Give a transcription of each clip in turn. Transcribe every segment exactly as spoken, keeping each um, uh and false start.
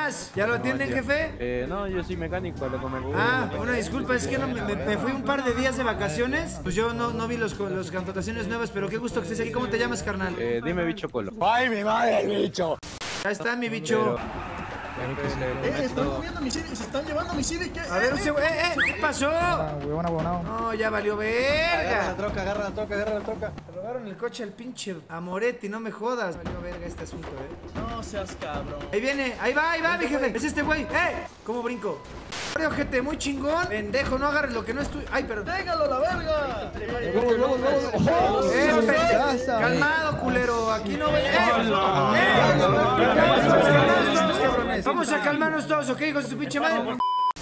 buenas. ¿Ya lo atienden, jefe? Eh, no, yo soy mecánico, lo que me gusta. Ah, una disculpa, es que no, me, me fui un par de días de vacaciones. Pues yo no, no vi los, los contrataciones nuevas, pero qué gusto que estés aquí. ¿Cómo te llamas, carnal? Eh, dime bicho colo. ¡Ay, mi madre, el bicho! Ahí está mi bicho. Eh, están moviendo mi C D, se están llevando mi C D. ¿Qué? A ver, un segundo. Eh, eh, ¿qué pasó? No, ya valió Agarra la verga. troca, agarra la troca, agarra la troca. Le robaron el coche al pinche Amoretti, no me jodas. Valió verga este asunto, eh. No seas cabrón. Ahí viene, ahí va, ahí va, mi jefe. Es este güey. ¡Eh! ¿Cómo brinco? Ojete, muy chingón. Pendejo, no agarres lo que no es tuyo. Ay, perdón. ¡Déjalo a la verga! Eh, pendejo. Calmado, culero. Aquí no voy a. ¡Eh! ¡Eh! Calmados todos, cabrones. Vamos a calmarnos todos, ¿ok? Con su pinche madre.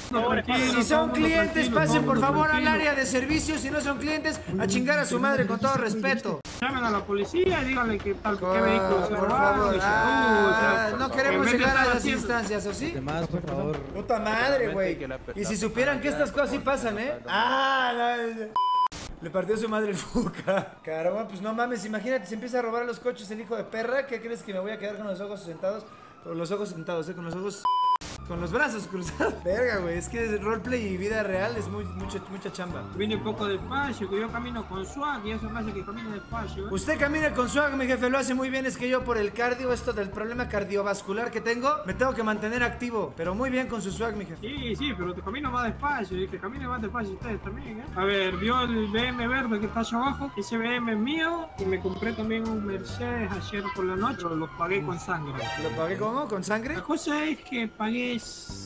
Si son clientes, pasen por favor al área de servicios. Si no son clientes, a chingar a su madre con todo respeto. Llamen a la policía y díganle que tal qué vehículo se Por robaron, favor. y se- Ah, o sea, no queremos en vez de llegar a estar las haciendo- instancias, ¿o sí? Demás, por favor. Puta madre, güey. Y si supieran que estas cosas sí pasan, ¿eh? Ah, no. Le partió su madre el Fuca. Caramba, pues no mames, imagínate, se empieza a robar los coches el hijo de perra. ¿Qué crees que me voy a quedar con los ojos sentados? Con los ojos sentados, ¿eh? Con los ojos... Con los brazos cruzados. Verga, güey, es que roleplay y vida real es muy, mucho, mucha chamba. Vine un poco despacio, que yo camino con swag y eso me hace que camine despacio, ¿eh? Usted camina con swag, mi jefe, lo hace muy bien. Es que yo por el cardio, esto del problema cardiovascular que tengo, me tengo que mantener activo. Pero muy bien con su swag, mi jefe. Sí, sí, pero te camino más despacio y que camine más despacio ustedes también, ¿eh? A ver, vio el B M verde que está allá abajo. Ese B M es mío y me compré también un Mercedes ayer por la noche. Lo pagué con sangre. ¿Lo pagué cómo? ¿Con sangre? La cosa es que pagué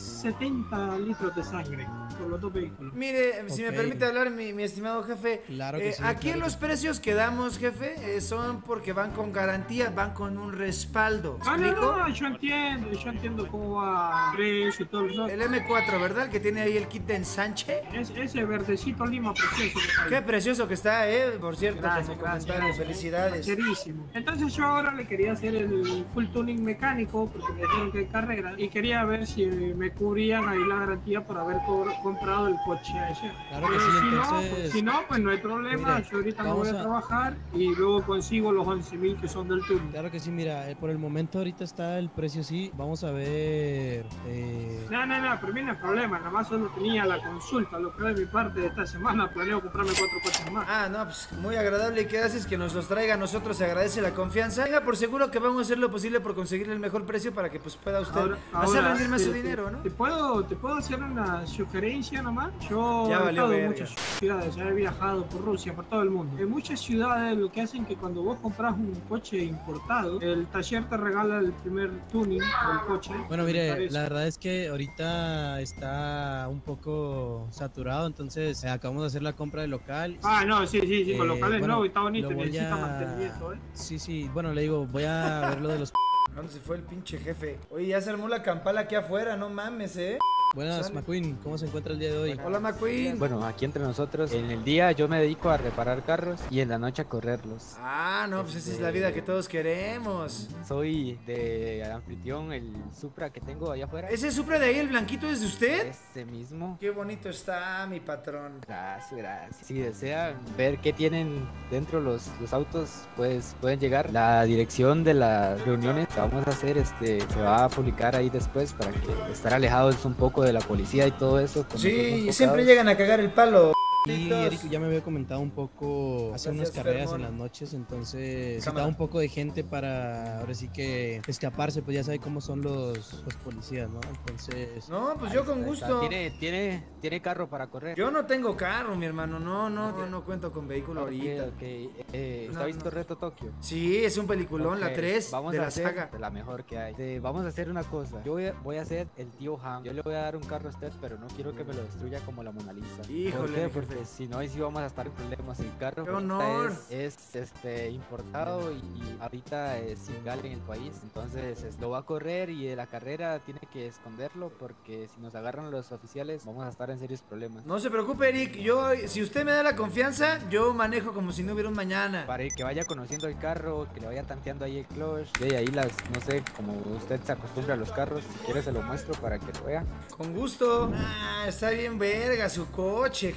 setenta litros de sangre por los dos vehículos. Mire, si me Ok. permite hablar, mi, mi estimado jefe. Claro que eh, sí, Aquí claro los que sí. precios que damos, jefe, eh, son porque van con garantía, van con un respaldo. ¿Me Ah, no, explico? no, yo entiendo, yo entiendo cómo va el precio y todo eso. El M cuatro, ¿verdad? El que tiene ahí el kit de ensanche. Es, ese verdecito lima precioso que está ahí. Qué precioso que está, eh. Por cierto, Gracias, como gracias, comentario, gracias. felicidades. Carísimo. Entonces yo ahora le quería hacer el full tuning mecánico porque me dijeron que hay carrera y quería ver si me cubrían ahí la garantía por haber co- comprado el coche ayer. Claro que Eh, sí, si, no, entonces- pues, si no, pues no hay problema. Mire, yo ahorita me vamos voy a, a- trabajar y luego consigo los once mil que son del tuning. Claro que sí, mira, eh, por el momento ahorita está el precio sí. Vamos a ver. Eh, No, no, no, pero no hay problema. Nada más solo tenía la consulta. Lo que de mi parte de esta semana planeo comprarme cuatro coches más. Ah, no, pues muy agradable que haces que nos los traiga a nosotros, se agradece la confianza. Tenga por seguro que vamos a hacer lo posible por conseguirle el mejor precio para que pues pueda usted Ahora- hacer ahora, rendir más te- su te- dinero, ¿no? ¿Te puedo, ¿Te puedo hacer una sugerencia nomás? Yo Ya he valió estado en verga. muchas ciudades, he viajado por Rusia, por todo el mundo. En muchas ciudades lo que hacen que cuando vos compras un coche importado, el taller te regala el primer tuning del coche. bueno, Me mire, parece. la verdad es que ahorita está un poco saturado, entonces eh, acabamos de hacer la compra del local. Ah, no, sí, sí, sí, con Eh, locales bueno, no, está bonito, lo voy necesita a- mantenimiento, ¿eh? Sí, sí, bueno, le digo, voy a ver lo de los. ¿A dónde se fue el pinche jefe? Oye, ya se armó la campala aquí afuera, no mames, ¿eh? Buenas, Sale. McQueen, ¿cómo se encuentra el día de hoy? Hola, McQueen. Bueno, aquí entre nosotros, en el día yo me dedico a reparar carros y en la noche a correrlos. Ah, no, pues esa es la vida que todos queremos. Soy de anfitrión, el Supra que tengo allá afuera. ¿Ese Supra de ahí, el blanquito, es de usted? Ese mismo. Qué bonito está, mi patrón. Gracias, gracias. Si desean ver qué tienen dentro los, los autos, pues pueden llegar. La dirección de las reuniones que vamos a hacer este, se va a publicar ahí después para que estar alejados un poco de la policía y todo eso. con nosotros Sí, enfocados. siempre llegan a cagar el palo. Y Eric ya me había comentado un poco, hace unas Gracias, carreras Fermón. en las noches, entonces Cámara. necesitaba un poco de gente para ahora sí que escaparse, pues ya sabe cómo son los, los policías, ¿no? Entonces, No, pues yo con Ahí está. gusto. ¿Tiene, tiene, tiene carro para correr. Yo no tengo carro, mi hermano. No, no, yo no cuento con vehículo Ok, ahorita. ok. Eh, ¿Usted No, ha visto no. Reto Tokio? Sí, es un peliculón, la Ok, tres vamos de a la hacer saga. de la mejor que hay. Eh, vamos a hacer una cosa. Yo voy a, voy a ser el tío Ham. Yo le voy a dar un carro a usted, pero no quiero que me lo destruya como la Mona Lisa. Híjole, ¿Por qué? mi Porque jefe. si no, ahí sí vamos a estar en problemas. El carro ¡Qué ahorita honor! es, es, este, importado y, y ahorita es ilegal en el país. Entonces es- lo va a correr y de la carrera tiene que esconderlo porque si nos agarran los oficiales vamos a estar en serios problemas. No se preocupe, Eric. Yo, si usted me da la confianza, yo manejo como si no hubiera un mañana. Para que vaya conociendo el carro, que le vaya tanteando ahí el clutch. De ahí las, no sé, como usted se acostumbra a los carros, si quiere se lo muestro para que lo vea. Con gusto. Ah, está bien verga su coche, jefe.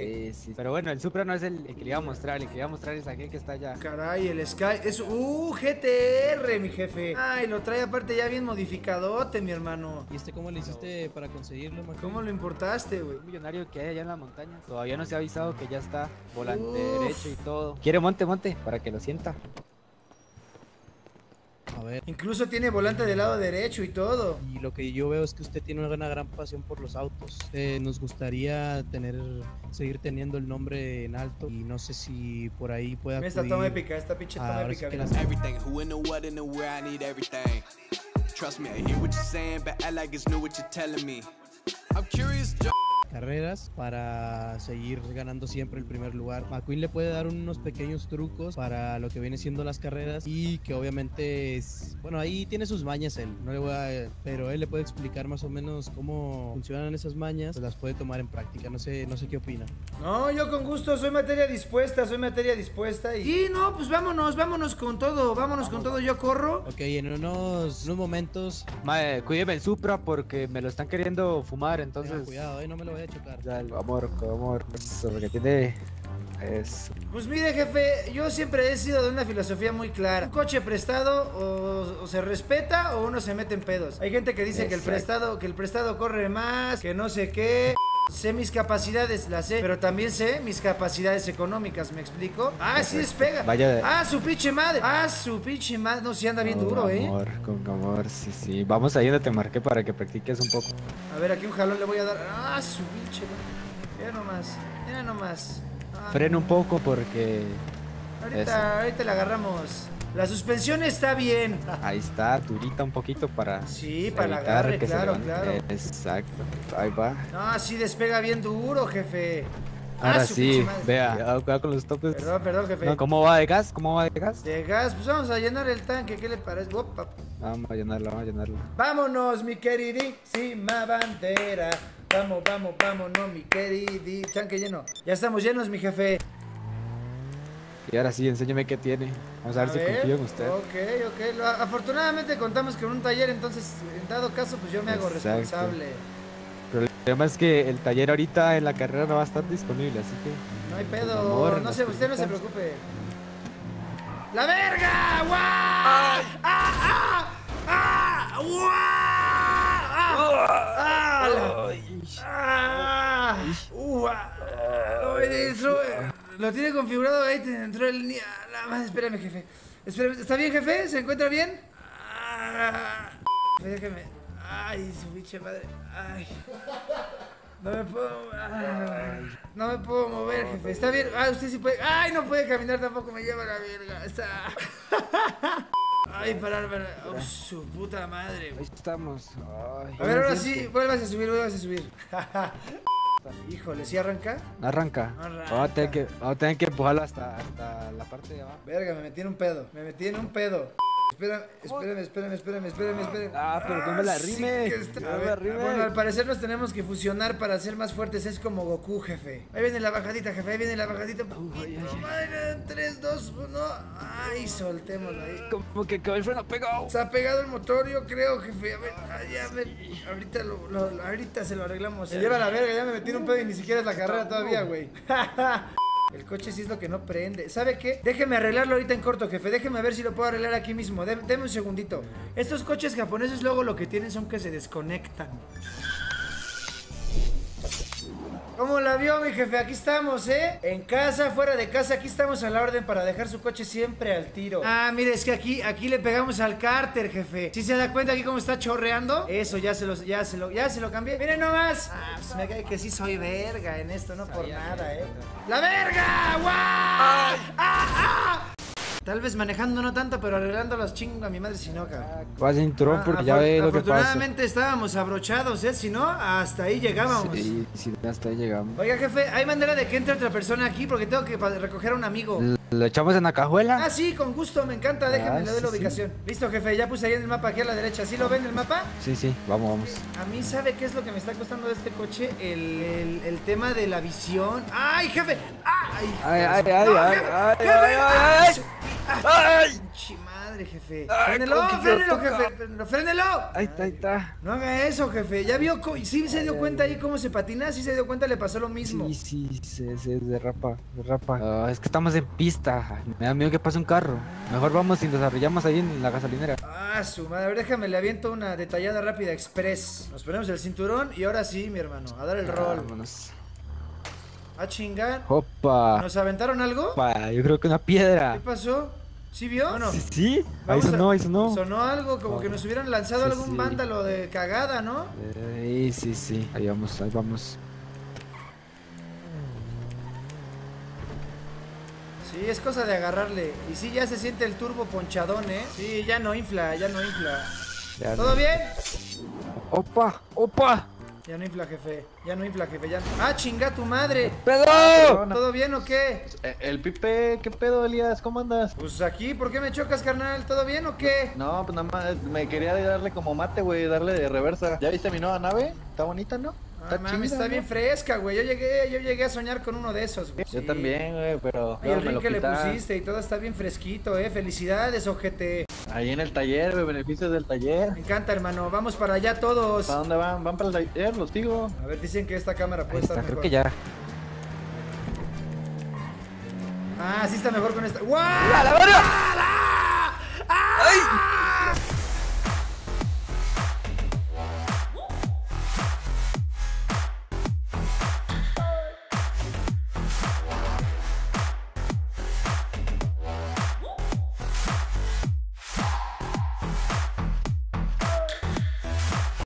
jefe. Sí, sí. Pero bueno, el Supra no es el, el que le iba a mostrar, el que le iba a mostrar es aquel que está allá. Caray, el Sky es uh G T R, mi jefe. Ay, lo trae aparte ya bien modificadote, mi hermano. ¿Y este cómo le hiciste para conseguirlo, Mac? ¿Cómo lo importaste, güey? Un millonario que hay allá en las montañas. Todavía no se ha avisado que ya está volante Uf. derecho y todo. Quiere monte, monte, para que lo sienta. A ver. Incluso tiene volante del lado derecho y todo. Y lo que yo veo es que usted tiene una gran pasión por los autos. Eh, nos gustaría tener, seguir teniendo el nombre en alto y no sé si por ahí pueda Mira esta acudir toma épica, esta pinche a- toma ahora épica. sí que mira. las- Everything, who in the what in the where I need everything. Trust me, I hear what you're saying, but I like it's new what you're telling me. I'm curious, Joe. carreras para seguir ganando siempre el primer lugar. McQueen le puede dar unos pequeños trucos para lo que viene siendo las carreras y que obviamente es, bueno, ahí tiene sus mañas él, no le voy a, pero él le puede explicar más o menos cómo funcionan esas mañas, pues las puede tomar en práctica, no sé, no sé qué opina. No, yo con gusto, soy materia dispuesta, soy materia dispuesta y... Sí, no, pues vámonos, vámonos con todo, vámonos con todo, yo corro. Ok, en unos, unos momentos... Mae, cuídeme el Supra porque me lo están queriendo fumar, entonces... Tenga cuidado, eh, no me lo voy a chocar. Dale, amor, amor, eso, porque tiene... Eso. Pues mire, jefe, yo siempre he sido de una filosofía muy clara. Un coche prestado o, o se respeta o uno se mete en pedos. Hay gente que dice que el Exacto. prestado, que el prestado corre más, que no sé qué. Sé mis capacidades, las sé, pero también sé mis capacidades económicas, ¿me explico? Ah, sí despega. Vaya de- Ah, su pinche madre. Ah, su pinche madre. No, sí anda bien Con duro, ¿eh? amor, con amor, sí, sí. Vamos ahí donde te marqué para que practiques un poco. A ver, aquí un jalón le voy a dar. Ah, su pinche madre. Mira nomás, mira nomás. Ah, Frena un poco porque... ahorita, eso. ahorita le agarramos. La suspensión está bien. Ahí está, durita un poquito para... Sí, para el evitar agarre, que se claro, levante. claro. Exacto, ahí va. No, sí despega bien duro, jefe. Ahora Ah, su sí, pinche madre. vea, cuidado, cuidado con los topes. Perdón, perdón, jefe. No, ¿cómo va de gas? ¿Cómo va de gas? De gas, pues vamos a llenar el tanque, ¿qué le parece? Opa. Vamos a llenarlo, vamos a llenarlo. Vámonos, mi queridísima bandera. Vamos, vamos, vámonos, mi queridí. Tanque lleno. Ya estamos llenos, mi jefe. Y ahora sí, enséñame qué tiene. Vamos a ver si confío en usted. Ok, ok. Lo- afortunadamente contamos con un taller, entonces, en dado caso, pues yo me hago Exacto. responsable. Pero el problema es que el taller ahorita en la carrera no va a estar disponible, así que... No hay Por pedo. favor, no nos se, usted no se preocupamos. preocupe. ¡La verga! ¡Guau! ¡Ah! ¡Ah! ¡Ah! ¡Guau! ¡Ah! ¡Ah! la- ¡Ah! ¡Ua! Oye, eso, eh, lo tiene configurado ahí dentro del... ni- ah, la madre, espérame, jefe. Espérame, ¿está bien, jefe? ¿Se encuentra bien? Ah, déjeme. Ay, su pinche madre. Ay. No me puedo... ay, no me puedo mover, jefe. ¿Está bien? Ah, usted sí puede... Ay, no puede caminar tampoco, me lleva la verga. Está... Ay, parar, parar. Oh, su puta madre, Ahí güey. estamos. Ay, A ver, ahora siento. sí, vuelvas a subir, vuelvas a subir. Híjole, ¿sí arranca? Arranca. Arranca. Vamos a tener que, vamos a tener que empujarlo hasta, hasta la parte de abajo. Verga, me metí en un pedo. Me metí en un pedo. Espérame, espérame, espérame, espérame, espérame, espérame. Ah, pero no me la sí rime. que está- No A me ver, la rime. bueno, al parecer nos tenemos que fusionar para ser más fuertes. Es como Goku, jefe. Ahí viene la bajadita, jefe. Ahí viene la bajadita. ay, ay. Madre, tres, dos, uno. Ay, soltémoslo ahí. Como que quedó el freno pegado. Se ha pegado el motor, yo creo, jefe. A ver, ay, a ver. Ahorita, lo, lo- ahorita se lo arreglamos. Se lleva la verga, ya me metí en un pedo y ni siquiera es la carrera todavía, güey. El coche sí es lo que no prende. ¿Sabe qué? Déjeme arreglarlo ahorita en corto, jefe. Déjeme ver si lo puedo arreglar aquí mismo. Deme, deme un segundito. Estos coches japoneses luego lo que tienen son que se desconectan. ¿Cómo la vio, mi jefe? Aquí estamos, ¿eh? En casa, fuera de casa, aquí estamos a la orden para dejar su coche siempre al tiro. Ah, mire, es que aquí, aquí le pegamos al cárter, jefe. ¿Sí se da cuenta aquí cómo está chorreando? Eso, ya se lo, ya se lo, ya se lo cambié. Miren nomás. Ah, pues me cae que sí soy verga en esto, no por nada, ¿eh? ¡La verga! ¡Guau! ¡Ah, ah! Tal vez manejando no tanto, pero arreglando las chingo a mi madre si no, cabrón. Va cinturón Ah, porque ya afor- ve lo que pasa. Afortunadamente estábamos abrochados, ¿eh? Si no, hasta ahí llegábamos. Sí, sí, hasta ahí llegamos. Oiga, jefe, ¿hay manera de que entre otra persona aquí? Porque tengo que pa- recoger a un amigo. L- ¿Lo echamos en la cajuela? Ah, sí, con gusto, me encanta. Déjeme, Ah, le doy la sí, sí. ubicación. Listo, jefe, ya puse ahí en el mapa, aquí a la derecha. ¿Sí lo ven el mapa? Sí, sí, vamos, vamos. A mí, ¿sabe qué es lo que me está costando de este coche? El, el, el tema de la visión. ¡Ay, jefe! ¡Ay! Ay, ay, jefe! ay, ¡No, ay, jefe! ay, ¡Jefe! ay, ay, ay. su- ¡Ay! ¡Pinche madre! madre, jefe. Ay, ¡Frénelo, ¿cómo que se frénelo, toca? jefe! ¡Frénelo, ¡Frénelo! Ahí está, ahí está. No haga eso, jefe. ¿Ya vio? co- ¿Sí se dio cuenta ahí cómo se patina? ¿Sí se dio cuenta? Le pasó lo mismo. Sí, sí, se, se derrapa, derrapa. Ah, es que estamos en pista. Me da miedo que pase un carro. Mejor vamos y nos arrollamos ahí en la gasolinera. Ah, su madre. A ver, déjame, le aviento una detallada rápida express. Nos ponemos el cinturón y ahora sí, mi hermano, a dar el rol. Vámonos. A chingar. Opa. ¿Nos aventaron algo? Opa, yo creo que una piedra. ¿Qué pasó? ¿Sí vio? Bueno, Sí, sí. Ahí vamos sonó, a- ahí sonó. Sonó algo, como que nos hubieran lanzado Sí, algún sí. vándalo de cagada, ¿no? Eh, sí, sí. Ahí vamos, ahí vamos. Sí, es cosa de agarrarle. Y sí, ya se siente el turbo ponchadón, ¿eh? Sí, ya no infla, ya no infla. Ya ¿Todo no. bien? Opa, opa. Ya no infla, jefe. Ya no infla, jefe. Ya no... ¡Ah, chinga tu madre! ¡Pedo! ¿Todo bien o qué? Eh, El Pipe, ¿qué pedo, Elías? ¿Cómo andas? Pues aquí, ¿por qué me chocas, carnal? ¿Todo bien o qué? No, pues nada más me quería darle como mate, güey, darle de reversa. ¿Ya viste mi nueva nave? Está bonita, ¿no? Ah, mames, chida, está ¿no? bien fresca, güey. Yo llegué, yo llegué a soñar con uno de esos, güey. Yo Sí. también, güey, pero Y el no, me ring lo que le quitaron. pusiste y todo está bien fresquito, eh. Felicidades, ojete. Ahí en el taller, güey, beneficios del taller. Me encanta, hermano. Vamos para allá todos. ¿Para dónde van? ¿Van para el taller? Los sigo. A ver, dicen que esta cámara Ahí puede estar está, creo mejor. que ya. Ah, sí está mejor con esta. ¡Guau! ¡A la verga! ¡Ah!